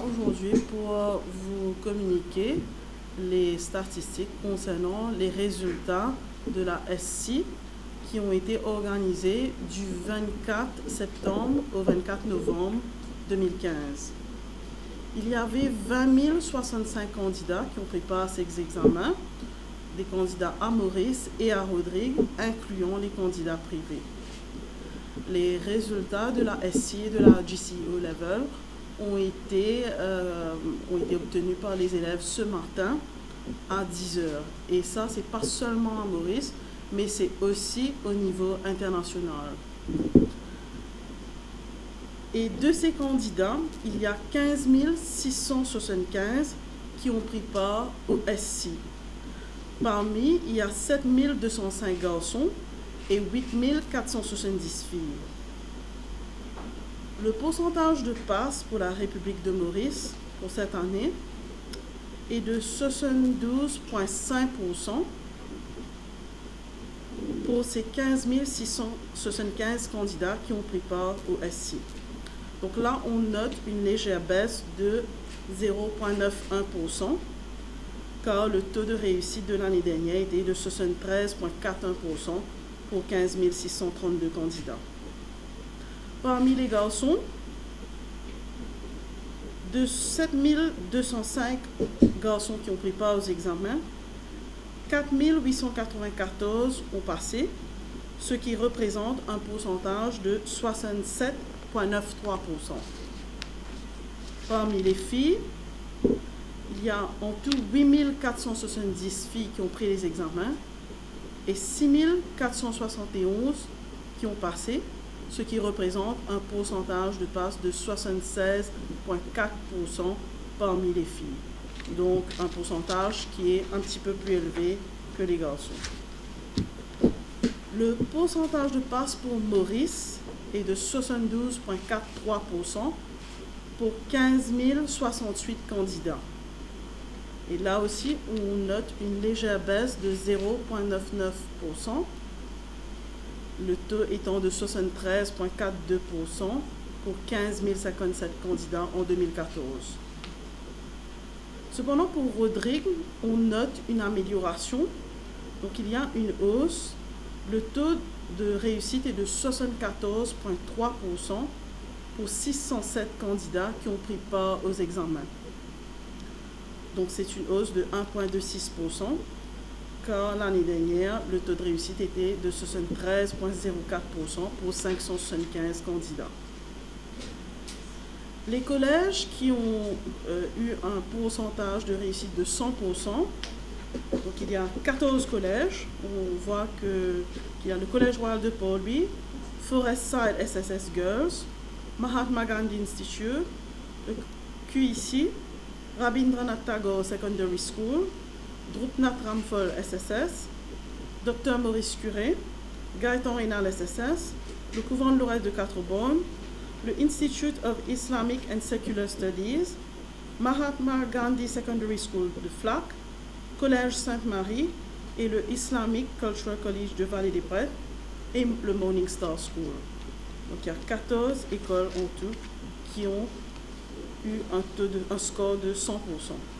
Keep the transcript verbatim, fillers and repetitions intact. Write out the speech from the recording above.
aujourd'hui pour vous communiquer les statistiques concernant les résultats de la S C qui ont été organisés du vingt-quatre septembre au vingt-quatre novembre deux mille quinze. Il y avait vingt mille soixante-cinq candidats qui ont pris part à ces examens, des candidats à Maurice et à Rodrigue, incluant les candidats privés. Les résultats de la S C et de la G C E O Level ont été, euh, ont été obtenus par les élèves ce matin à dix heures. Et ça, c'est pas seulement à Maurice, mais c'est aussi au niveau international. Et de ces candidats, il y a quinze mille six cent soixante-quinze qui ont pris part au S C. Parmi, il y a sept mille deux cent cinq garçons et huit mille quatre cent soixante-dix filles. Le pourcentage de passes pour la République de Maurice pour cette année est de soixante-douze virgule cinq pour cent pour ces quinze mille six cent soixante-quinze candidats qui ont pris part au S C. Donc là, on note une légère baisse de zéro virgule quatre-vingt-onze pour cent car le taux de réussite de l'année dernière était de soixante-treize virgule quarante et un pour cent pour quinze mille six cent trente-deux candidats. Parmi les garçons, de sept mille deux cent cinq garçons qui ont pris part aux examens, quatre mille huit cent quatre-vingt-quatorze ont passé, ce qui représente un pourcentage de soixante-sept virgule quatre-vingt-treize pour cent. Parmi les filles, il y a en tout huit mille quatre cent soixante-dix filles qui ont pris les examens et six mille quatre cent soixante et onze qui ont passé, ce qui représente un pourcentage de passe de soixante-seize virgule quatre pour cent parmi les filles. Donc un pourcentage qui est un petit peu plus élevé que les garçons. Le pourcentage de passe pour Maurice est de soixante-douze virgule quatre-vingt-treize pour cent pour quinze mille soixante-huit candidats. Et là aussi, on note une légère baisse de zéro virgule quatre-vingt-dix-neuf pour cent, le taux étant de soixante-treize virgule quarante-deux pour cent pour quinze mille cinquante-sept candidats en deux mille quatorze. Cependant, pour Rodrigue, on note une amélioration. Donc, il y a une hausse. Le taux de réussite est de soixante-quatorze virgule trois pour cent pour six cent sept candidats qui ont pris part aux examens. Donc, c'est une hausse de un virgule vingt-six pour cent, car l'année dernière, le taux de réussite était de soixante-treize virgule zéro quatre pour cent pour cinq cent soixante-quinze candidats. Les collèges qui ont euh, eu un pourcentage de réussite de cent pour cent, donc il y a quatorze collèges. On voit qu'il y a le Collège Royal de Port-Louis, Forestside S S S Girls, Mahatma Gandhi Institute, le Q I C, Rabindranath Tagore Secondary School, Drupnath Ramphal S S S, Docteur Maurice Curé, Gaëtan Rénal S S S, le Couvent de Lorette de Quatre-Bornes, le Institute of Islamic and Secular Studies, Mahatma Gandhi Secondary School de Flac, Collège Sainte-Marie et le Islamic Cultural College de Vallée des Prêtres et le Morning Star School. Donc il y a quatorze écoles en tout qui ont eu un, taux de, un score de cent pour cent.